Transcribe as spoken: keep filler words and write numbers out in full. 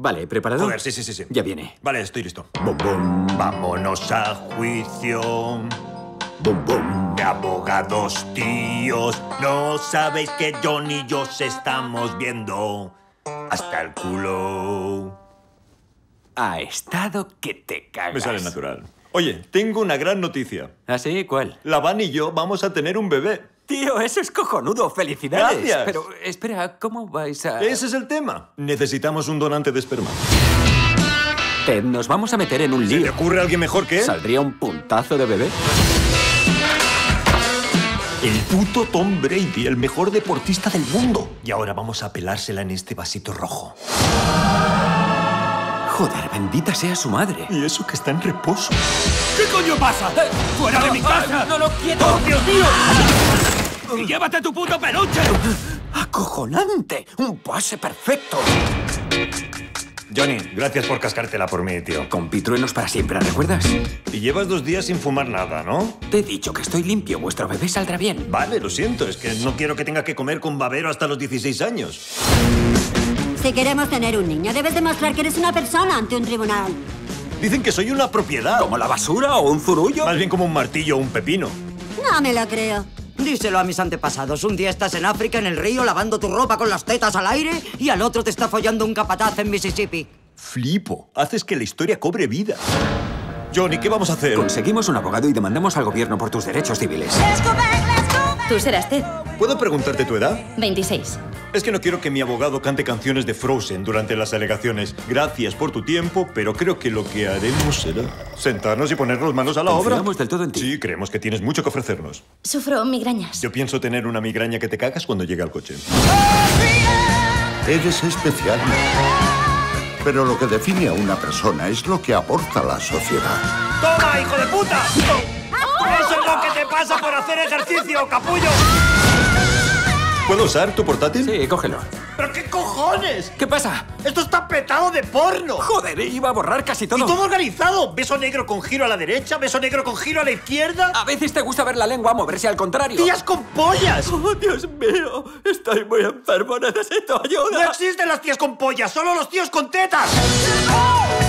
Vale, ¿preparado? Joder, sí, sí, sí, sí. Ya viene. Vale, estoy listo. Bum, bum. Vámonos a juicio. Bum, bum. De abogados, tíos. No sabéis que John y yo se estamos viendo hasta el culo. Ha estado que te cagas. Me sale natural. Oye, tengo una gran noticia. ¿Ah, sí? ¿Cuál? La Van y yo vamos a tener un bebé. Tío, eso es cojonudo. ¡Felicidades! Gracias. Pero, espera, ¿cómo vais a...? Ese es el tema. Necesitamos un donante de esperma. Ted, nos vamos a meter en un ¿Se lío. le ocurre a alguien mejor que él? ¿Saldría un puntazo de bebé? El puto Tom Brady, el mejor deportista del mundo. Y ahora vamos a pelársela en este vasito rojo. Joder, bendita sea su madre. Y eso que está en reposo. ¿Qué coño pasa? ¡Fuera de mi casa! ¡No lo quiero! ¡Oh, Dios mío! ¡Y llévate tu puto peluche! ¡Acojonante! ¡Un pase perfecto! Johnny, gracias por cascártela por mí, tío. Con pitruenos para siempre, ¿recuerdas? Y llevas dos días sin fumar nada, ¿no? Te he dicho que estoy limpio. Vuestro bebé saldrá bien. Vale, lo siento. Es que no quiero que tenga que comer con babero hasta los dieciséis años. Si queremos tener un niño, debes demostrar que eres una persona ante un tribunal. Dicen que soy una propiedad. ¿Como la basura o un zurullo? Más bien como un martillo o un pepino. No me lo creo. Díselo a mis antepasados. Un día estás en África, en el río, lavando tu ropa con las tetas al aire y al otro te está follando un capataz en Mississippi. Flipo. Haces que la historia cobre vida. Johnny, ¿qué vamos a hacer? Conseguimos un abogado y demandamos al gobierno por tus derechos civiles. Tú serás Ted. ¿Puedo preguntarte tu edad? veintiséis. Es que no quiero que mi abogado cante canciones de Frozen durante las alegaciones. Gracias por tu tiempo, pero creo que lo que haremos será sentarnos y ponernos manos a la obra. Confiamos del todo en ti. Sí, creemos que tienes mucho que ofrecernos. Sufro migrañas. Yo pienso tener una migraña que te cagas cuando llegue al coche. Eres especial. Pero lo que define a una persona es lo que aporta a la sociedad. ¡Toma, hijo de puta! ¡Eso es lo que te pasa por hacer ejercicio, capullo! ¿Puedo usar tu portátil? Sí, cógelo. ¿Pero qué cojones? ¿Qué pasa? ¡Esto está petado de porno! Joder, iba a borrar casi todo. ¡Y todo organizado! ¿Beso negro con giro a la derecha? ¿Beso negro con giro a la izquierda? A veces te gusta ver la lengua moverse al contrario. ¡Tías con pollas! ¡Oh, Dios mío! Estoy muy enfermo, necesito ayuda. ¡No existen las tías con pollas! ¡Solo los tíos con tetas!